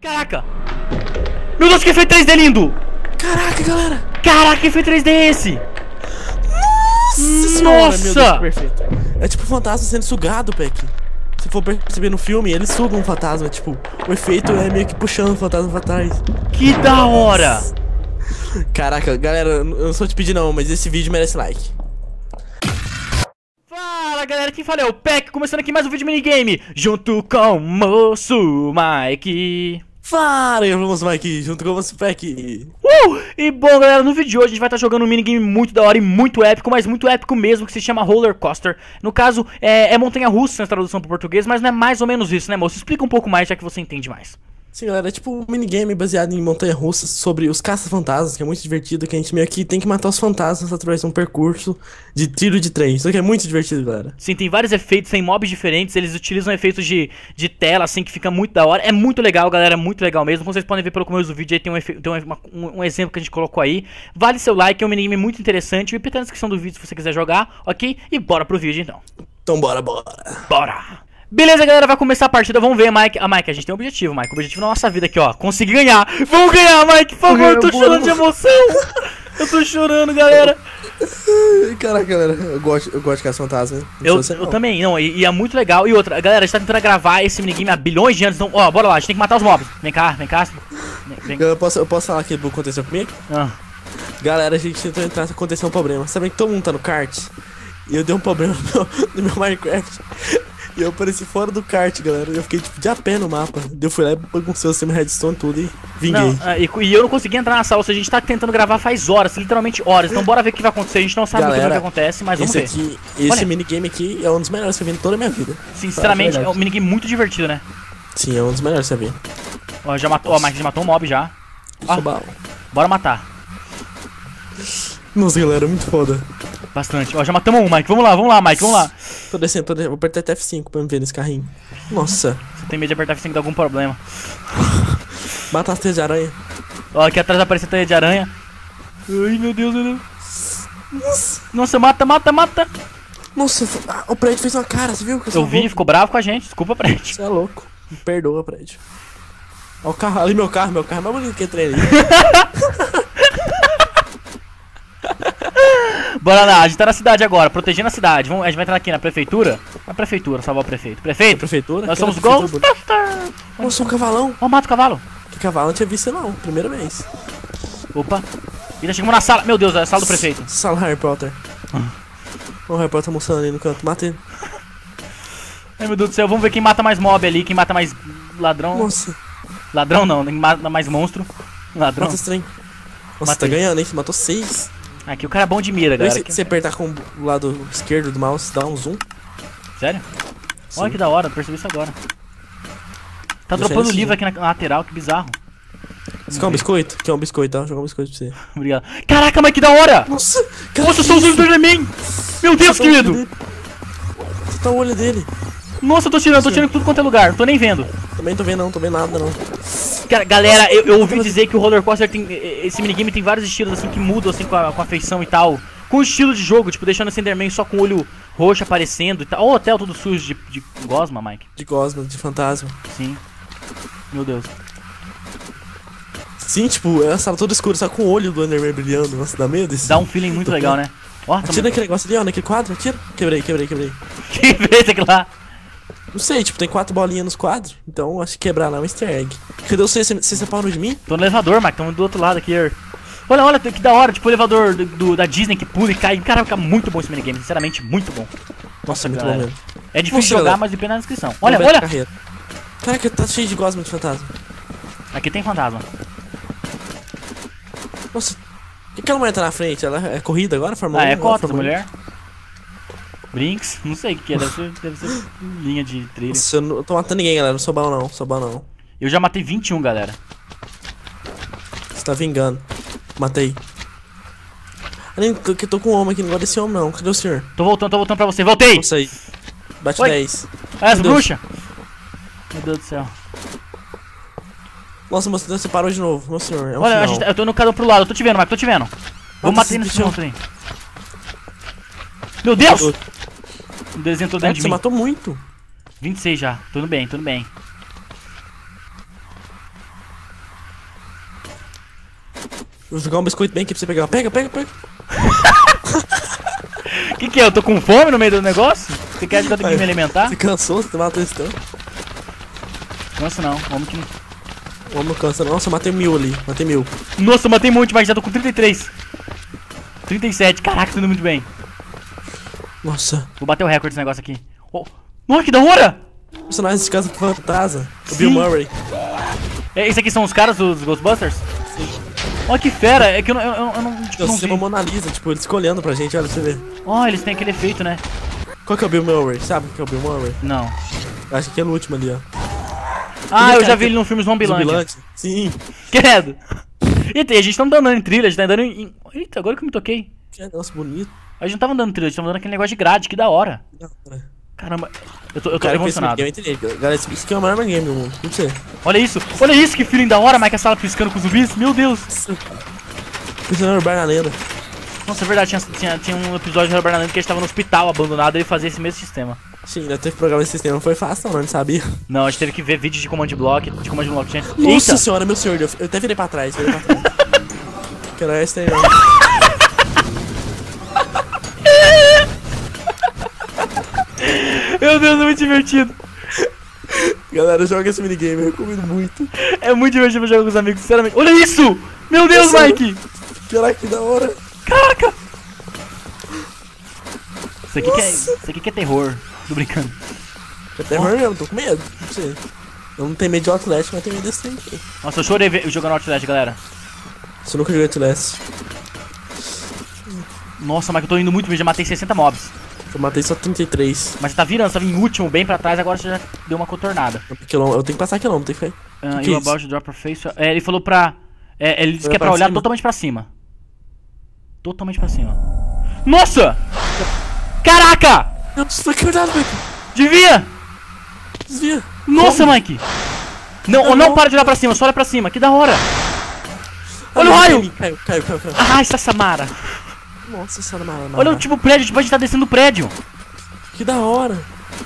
Caraca! Meu Deus, que efeito 3D lindo! Caraca, galera! Caraca, que efeito 3D é esse? Nossa! Nossa! Meu Deus, que perfeito. É tipo um fantasma sendo sugado, Peck. Se for perceber no filme, eles sugam um fantasma. Tipo, o efeito é meio que puxando o fantasma pra trás. Que da hora! Caraca, galera, eu não sou te pedir não, mas esse vídeo merece like. Fala galera, quem fala é o Peck, começando aqui mais um vídeo minigame, junto com o moço Mike. Fala, vamos Mike, junto com você, Peck. E bom galera, no vídeo de hoje a gente vai estar jogando um minigame muito da hora e muito épico, mas muito épico mesmo, que se chama Roller Coaster. No caso, é montanha-russa na tradução para o português, mas não é mais ou menos isso, né moço? Explica um pouco mais, já que você entende mais. Sim, galera, é tipo um minigame baseado em montanha-russas sobre os caça-fantasmas, que é muito divertido, que a gente meio que tem que matar os fantasmas através de um percurso de tiro de trem. Isso aqui é muito divertido, galera. Sim, tem vários efeitos, tem mobs diferentes, eles utilizam efeitos de tela, assim, que fica muito da hora. É muito legal, galera, muito legal mesmo. Como vocês podem ver pelo começo do vídeo, aí tem um exemplo que a gente colocou aí. Vale seu like, é um minigame muito interessante. O IP tá na descrição do vídeo se você quiser jogar, ok? E bora pro vídeo, então. Então bora. Bora! Beleza, galera, vai começar a partida, vamos ver, Mike. Mike, a gente tem um objetivo, Mike. O objetivo na nossa vida aqui, ó, conseguir ganhar. Vamos ganhar, Mike, por favor, eu tô chorando de emoção. Eu tô chorando, galera. Caraca, galera, eu gosto de caça-fantasma. Eu também, não, e é muito legal. E outra, galera, a gente tá tentando gravar esse minigame há bilhões de anos, então, ó, bora lá, a gente tem que matar os mobs. Vem cá. Vem. Eu posso falar aqui o que aconteceu comigo? Galera, a gente tentou entrar, aconteceu um problema. Sabe que todo mundo tá no kart? E eu dei um problema no meu Minecraft. E eu apareci fora do kart, galera. Eu fiquei tipo de a pé no mapa. Eu fui lá e baguncei o sistema redstone tudo e vinguei. Não, e eu não consegui entrar na sala. Ou seja, a gente tá tentando gravar faz horas, literalmente horas. Então bora ver o que vai acontecer. A gente não sabe muito bem o que acontece, mas vamos ver. Esse minigame aqui é um dos melhores que eu vi em toda a minha vida. Sinceramente, é um minigame muito divertido, né? Sim, é um dos melhores que eu vi. Ó, já matou, ó, Mike já matou um mob já. Ó, bora matar. Nossa, galera, é muito foda. Bastante. Ó, já matamos um, Mike. Vamos lá, Mike, vamos lá. Tô descendo. Vou apertar F5 pra me ver nesse carrinho. Nossa. Você tem medo de apertar F5 de algum problema. Mata as teias de aranha. Ó, aqui atrás aparece a teia de aranha. Ai, meu Deus. Nossa, mata. Nossa, o prédio fez uma cara, você viu? Eu vi, ficou bravo com a gente. Desculpa, prédio. Você é louco. Me perdoa, prédio. Ó o carro, ali meu carro é mais bonito que entrei ali. Bora lá, a gente tá na cidade agora, protegendo a cidade. A gente vai entrar aqui na prefeitura. Na prefeitura, salvar o prefeito. Prefeito? Nós somos Ghostbusters. Nossa, um cavalão. Ó, mata o cavalo. Que cavalo? Não tinha visto não, primeira vez. Opa. E nós chegamos na sala. Meu Deus, é a sala do prefeito. Sala Harry Potter. O Harry Potter tá mostrando ali no canto, mata ele. Ai, meu Deus do céu, vamos ver quem mata mais mob ali, quem mata mais ladrão. Nossa. Ladrão não, quem mata mais monstro. Ladrão. Mata estranho. Nossa, tá ganhando, hein? Você matou 6. Aqui o cara é bom de mira, galera. Se você apertar com o lado esquerdo do mouse, dá um zoom. Sério? Sim. Olha que da hora, percebi isso agora. Tá dropando livro aqui na lateral, que bizarro. Você quer um biscoito? Quer um biscoito, tá? Vou jogar um biscoito pra você. Obrigado. Caraca, mas que da hora! Nossa! Nossa, são os olhos do Enderman! Meu Deus, que medo! Você tá o olho dele. Nossa, eu tô tirando tudo quanto é lugar, não tô nem vendo. Também tô vendo não, tô vendo nada não. Cara, galera, eu ouvi dizer que o Roller Coaster tem. Esse minigame tem vários estilos assim que mudam assim com a feição e tal. Com o estilo de jogo, tipo, deixando esse Enderman só com o olho roxo aparecendo e tal. Ó, o hotel todo sujo de gosma, Mike. De gosma, de fantasma. Sim. Meu Deus. Sim, tipo, é a sala toda escura, só com o olho do Enderman brilhando. Nossa, dá medo isso. Dá um feeling muito legal, né? Ó, atira naquele negócio ali, ó, naquele quadro, atira. Quebrei. Que vez aquilo lá? Não sei, tipo, tem 4 bolinhas nos quadros. Então acho que quebrar lá é um easter egg. Cadê você? Você separou de mim? Tô no elevador, Mike, tamo do outro lado aqui. Olha que da hora, tipo o elevador da Disney que pula e cai. Cara, fica muito bom esse minigame, sinceramente, muito bom. Nossa, muito bom mesmo. É difícil de jogar, mas depende da descrição. Olha! Caraca, tá cheio de gosma de fantasma. Aqui tem fantasma. Nossa, por que aquela mulher tá na frente? Ela é corrida agora? Fórmula 1? É cota da mulher. Brinks, não sei o que é, deve ser linha de trilha. Nossa, eu não tô matando ninguém, galera, não sou bom não, Eu já matei 21, galera. Você tá vingando. Matei. Além que eu tô com um homem aqui, não gosto desse homem não. Cadê o senhor? Tô voltando pra você, voltei! Nossa aí. Bate Oi. 10. As bruxas! Meu Deus do céu. Nossa, moça, você parou de novo, meu senhor. É um olha, final. eu tô no cada um pro lado, eu tô te vendo, Mike, tô te vendo. Vou matar nesse monstro aí. Meu Deus! O desenho todo dentro de mim. Você matou muito. 26 já, tudo bem. Vou jogar um biscoito bem aqui pra você pegar. Pega. Que é? Eu tô com fome no meio do negócio? Você quer que eu tenho que me alimentar? Você cansou? Você matou esse tanto? Cansa não, vamos que não. O homem não cansa. Nossa, eu matei 1000 ali. Matei 1000. Nossa, eu matei um monte, mas já tô com 33. 37, caraca, tô indo muito bem. Nossa. Vou bater o recorde desse negócio aqui. Oh. Nossa, que da hora! Personagens de casa fantasma. O Sim. Bill Murray. Esses aqui são os caras dos Ghostbusters? Sim. Olha que fera, é que eu não, tipo, Eu não sei vi. uma Mona Lisa, tipo, eles ficam olhando pra gente, olha pra você ver. Ó, eles têm aquele efeito, né? Qual que é o Bill Murray? Sabe o que é o Bill Murray? Não. Acho que é no último ali, ó. Ah, eu cara já vi que- ele no filme Zombilândia. Zumbilante? Sim. Credo. Eita, e a gente não tá andando em trilha, a gente tá andando em... Eita, agora que eu me toquei. Que negócio bonito. A gente não tava andando em trilha, a gente tava andando aquele negócio de grade, que da hora. Da hora. Caramba, eu tô Cara, emocionado. eu entendi. Galera, isso aqui é o maior game do mundo. Não sei. Olha isso, que feeling da hora, Mike, a sala piscando com zumbis, meu Deus. Pensando no Bar na Lenda. Nossa, é verdade, tinha um episódio do Bernardo que a gente tava no hospital abandonado e ele fazia esse mesmo sistema. Sim, ainda teve programa de sistema. Não foi fácil, não sabia. Não, a gente teve que ver vídeos de command block, gente. Nossa Eita! senhora, meu senhor. Eu até virei pra trás. Que era esse aí, não. Meu Deus, é muito divertido. Galera, joga esse minigame. Eu recomendo muito. É muito divertido pra jogar com os amigos, sinceramente. Olha isso! Meu Deus, Nossa. Mike! Caraca, que da hora. Caraca! Isso Nossa. aqui que é terror. Tô brincando. É terror mesmo, tô com medo. Não sei. Eu não tenho medo de Outlast, mas tenho medo desse trem aqui. Nossa, eu chorei jogando Outlast, galera. Você nunca jogou Outlast. Nossa, Mike, eu tô indo muito bem, já matei 60 mobs. Eu matei só 33. Mas você tá virando, você tava em último, bem pra trás, agora você já deu uma contornada. Eu tenho que passar quilômetro, tem que Ah, que you é isso? about to drop a face. É, ele falou pra. Ele disse Olhar que é pra pra olhar cima? totalmente pra cima. Totalmente pra cima. Nossa! Caraca! Nossa, tá quebrado, Mike. Devia! Desvia. Nossa, Como? Mike! Não, não para de olhar pra cima, só olha pra cima, que da hora! Olha o Ah, raio! Caiu. Ah, essa Samara! Nossa senhora, mano. Olha o tipo prédio, tipo, a gente tá descendo o prédio! Que da hora.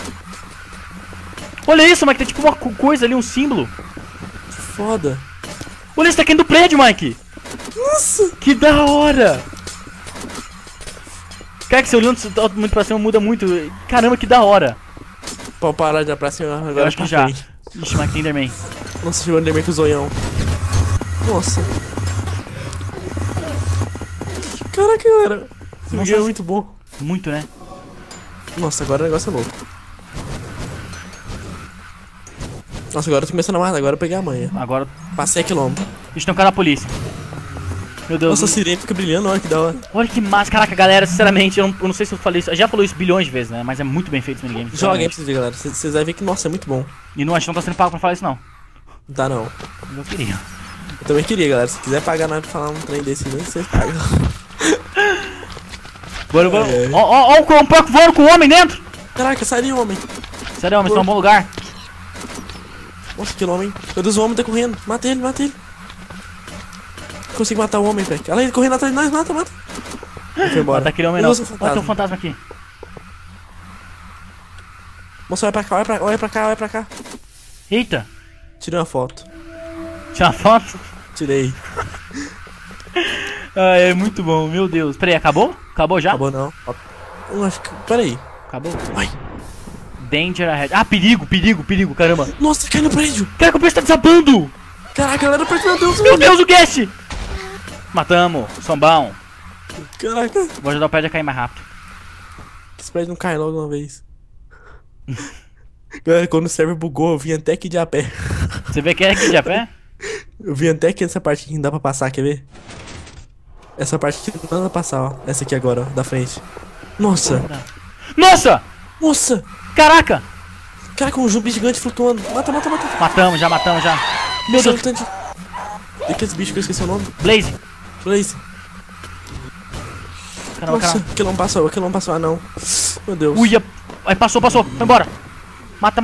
Olha isso, Mike, tem tipo uma coisa ali, um símbolo! Que foda. Olha isso, tá caindo do prédio, Mike! Nossa. Que da hora! Cara, que você olhando muito pra cima muda muito. Caramba, que da hora! Pode parar de ir pra cima agora. Eu acho que pra já. frente. Ixi, Mike, tem Enderman. Nossa, chegou o Enderman com o zoião. Nossa. Caraca, galera. Esse Nossa, jogo é muito bom. Muito, né? Nossa, agora o negócio é louco. Nossa, agora eu tô começando a matar. Agora eu peguei a manha. Agora. Passei a quilômetro. Ixi, tem um cara da polícia. Meu Deus. Nossa, a sirene fica brilhando, olha que da hora. Olha que massa. Caraca, galera, sinceramente, eu não sei se eu falei isso. Eu já falou isso bilhões de vezes, né? Mas é muito bem feito esse minigame. Joga aí sinceramente. pra vocês verem, galera. Vocês vão ver que, nossa, é muito bom. E não, a gente não tá sendo pago pra falar isso, não. Não tá, não. Eu queria. Eu também queria, galera. Se quiser pagar nós pra falar um trem desse, nem vocês pagam. Bora. É. Ó, um porco voando com um homem dentro. Caraca, sai ali, homem. Sério, homem, estão em um bom lugar. Nossa, que homem. Meu Deus, o homem tá correndo. Mata ele. Consigo matar o homem, velho. Olha ele correndo atrás de nós. Mata. Ele foi embora. Mata aquele homem Meu não. Deus, Olha, tem um fantasma aqui. Moça, olha pra cá. Eita. Tirei uma foto. Tira uma foto. Tirei. Ah, é muito bom, meu Deus. Peraí, acabou? Acabou já? Acabou não. Eu acho que... Peraí. Acabou. Ai. Danger ahead. Ah, perigo, caramba. Nossa, cai no prédio. Caraca, o preço tá desabando. Caraca, galera, meu Deus. Meu Deus, o guest. Matamos, sombão. Caraca. Vou ajudar o prédio a cair mais rápido. Esse prédio não cai logo uma vez. Galera, quando o server bugou, eu vim até aqui de a pé. Você vê que é aqui de a pé? Eu vim até aqui nessa parte aqui que não dá pra passar, quer ver? Essa parte aqui não dá pra passar, ó. Essa aqui agora, ó, da frente. Nossa! Nossa! Nossa! Caraca! Caraca, um zumbi gigante flutuando. Mata. Matamos já. Meu Deus. E aqueles bichos que eu esqueci o nome? Blaze. Blaze. Caramba, Nossa, caramba. aquele não passou, ah não. Meu Deus. Uia. Aí passou. Foi embora. Mata.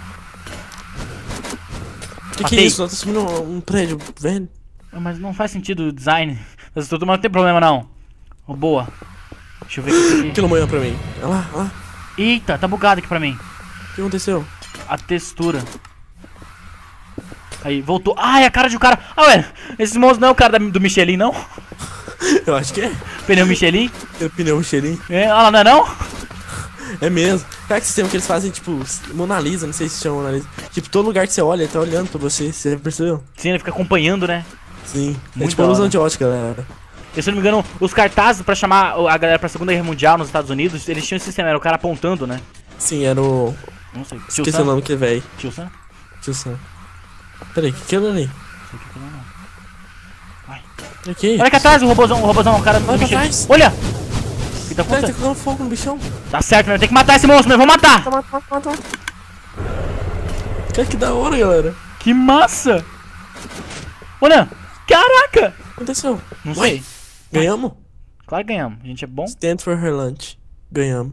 Que é matei. isso? Nós estamos subindo um prédio, velho. Mas não faz sentido o design. Essa estrutura não tem problema, não. Oh, boa. Deixa eu ver aqui. Aquilo manhã pra mim. Olha lá. Eita, tá bugado aqui pra mim. O que aconteceu? A textura. Aí, voltou. Ah, é a cara de um cara. Ah, ué, esses monstros não é o cara do Michelin, não? Eu acho que é. Pneu Michelin? O pneu Michelin. É, olha lá, não é não? É mesmo. Cara, que sistema que eles fazem, tipo, Mona Lisa, não sei se chama Mona Lisa. Tipo, todo lugar que você olha, ele tá olhando pra você, você já percebeu? Sim, ele fica acompanhando, né? Sim. Muito É tipo da ilusão hora. de ótica, galera. E, se eu não me engano, os cartazes pra chamar a galera pra Segunda Guerra Mundial nos Estados Unidos, eles tinham esse sistema, era o cara apontando, né? Sim, era o... Não sei. Tio Esqueci Sam? o nome que é, velho. Tio Sam? Tio Sam. Peraí, o que é ali? Não sei o que é não. Vai. Aqui. Olha aqui atrás, o robôzão, o cara do Olha pra Michelin. trás. Olha! O que tá Cara, tá acontecendo? colocando fogo no bichão. Tá certo, meu, tem que matar esse monstro, meu, vou matar! Mata. Cara, que da hora, galera. Que massa! Olha! Caraca! O que aconteceu? Não Ué, sei. ganhamos? Claro que ganhamos, a gente é bom. Stand for her lunch. Ganhamos.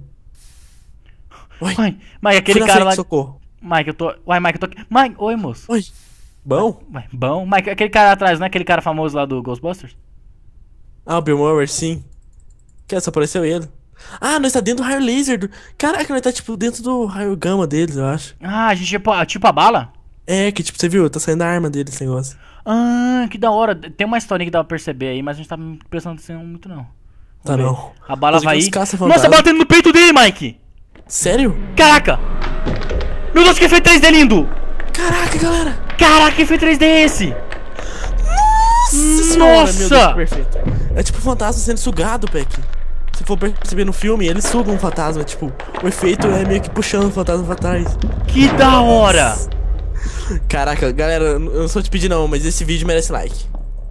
Ué, Uai, Mike, fui aquele na cara frente, lá. socorro. Mike, eu tô. Uai, Mike, eu tô aqui. Mike, oi, moço. Oi. Bom? Uai, bom. Mike, aquele cara atrás, não é aquele cara famoso lá do Ghostbusters? Ah, o Bill Murray, sim. Que só apareceu ele. Ah, nós tá dentro do raio laser do... Caraca, nós tá tipo dentro do raio gama deles, eu acho. Ah, a gente é tipo a bala? É, que tipo, você viu? Tá saindo a arma deles esse negócio. Ah, que da hora. Tem uma historinha que dá pra perceber aí, mas a gente tá prestando atenção muito não. Tá Vamos ver. não. A bala Inclusive, vai os ir. caça-fantasma. Nossa, batendo no peito dele, Mike! Sério? Caraca! Meu Deus, que efeito 3D lindo! Caraca, galera! Caraca, que efeito 3D é esse? Nossa senhora, meu Deus, que perfeito. É tipo um fantasma sendo sugado, Peck. Se for perceber no filme, eles sugam um fantasma, tipo, o efeito é meio que puxando o fantasma pra trás. Que da hora! Caraca, galera, eu não sou te pedir não, mas esse vídeo merece like.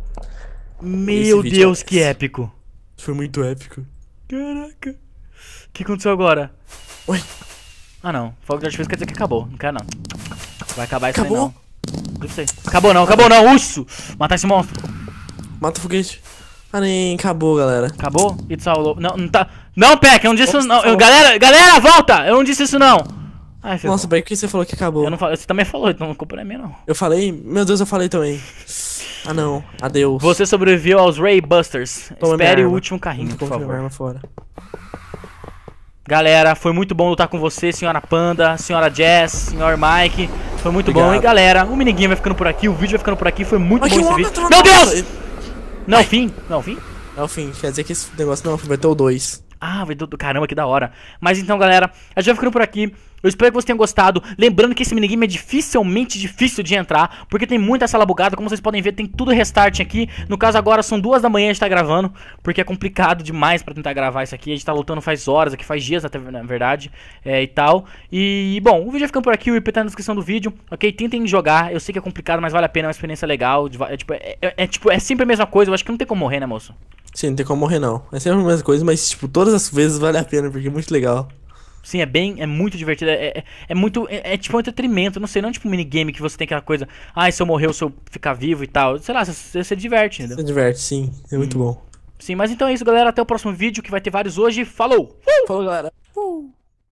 Meu vídeo Deus, é que esse. épico! Foi muito épico. Caraca! O que aconteceu agora? Ué, Ah não, fogo de artifício quer dizer que acabou, não quer não. Vai acabar isso aí acabou? não. Não sei. Acabou não, urso! Matar esse monstro. Mata o foguete. Ah, nem acabou, galera. Acabou? It's all over. Não, não tá. Não, Peck, eu não disse isso não. Nossa, Galera, volta! Eu não disse isso não. Ai, filho. Nossa, Peck, por que você falou que acabou? Eu não falei, você também falou, então a culpa não é minha não. Eu falei? Meu Deus, eu falei também. Ah, não. Adeus. Você sobreviveu aos Ray Busters. Toma Espere minha o arma. último carrinho, por Vou minha favor. arma fora. Galera, foi muito bom lutar com você, senhora Panda, senhora Jess, senhor Mike. Foi muito bom. Obrigado. E galera, o Miniguinho vai ficando por aqui, o vídeo vai ficando por aqui. Foi muito Ai, bom que esse onda, vídeo. troca- Meu Nossa, Deus! Não, é o fim? Não, é o fim? É o fim, quer dizer que esse negócio não, vai ter o 2. Ah, vai do caramba, que da hora. Mas então, galera, a gente vai ficando por aqui. Eu espero que vocês tenham gostado. Lembrando que esse minigame é dificilmente difícil de entrar, porque tem muita sala bugada. Como vocês podem ver, tem tudo restart aqui. No caso, agora são 2 da manhã a gente tá gravando, porque é complicado demais pra tentar gravar isso aqui. A gente tá lutando faz horas aqui, faz dias até, na verdade, e tal. E, bom, o vídeo vai ficando por aqui, o IP tá na descrição do vídeo, ok? Tentem jogar, eu sei que é complicado, mas vale a pena, é uma experiência legal. É sempre a mesma coisa, eu acho que não tem como morrer, né, moço? Sim, não tem como morrer não. É sempre a mesma coisa, mas tipo, todas as vezes vale a pena, porque é muito legal. Sim, é muito divertido, é tipo um entretenimento, não sei, não é tipo um minigame que você tem aquela coisa, se eu morrer ou se eu ficar vivo e tal, sei lá, você diverte, entendeu? Você diverte, sim. É muito bom. Sim, mas então é isso, galera, até o próximo vídeo que vai ter vários hoje, falou! Falou, galera.